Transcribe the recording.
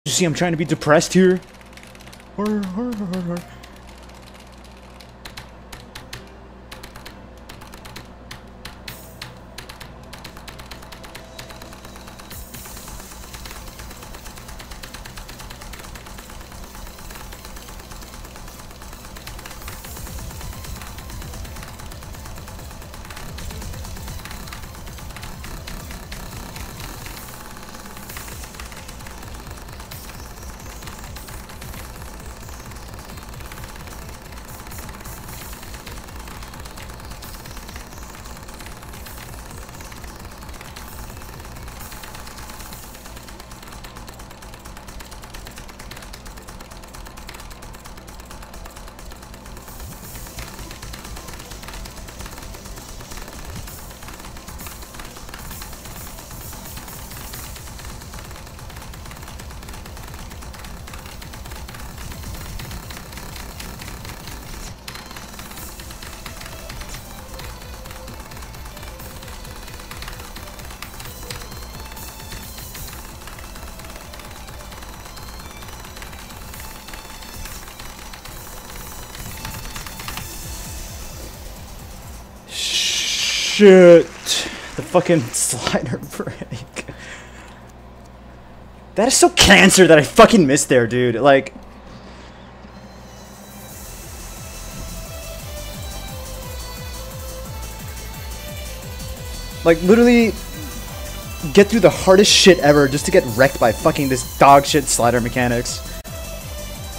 You see, I'm trying to be depressed here. Shit. The fucking slider break. That is so cancer that I fucking missed there, dude. Like... literally get through the hardest shit ever just to get wrecked by fucking this dog shit slider mechanics.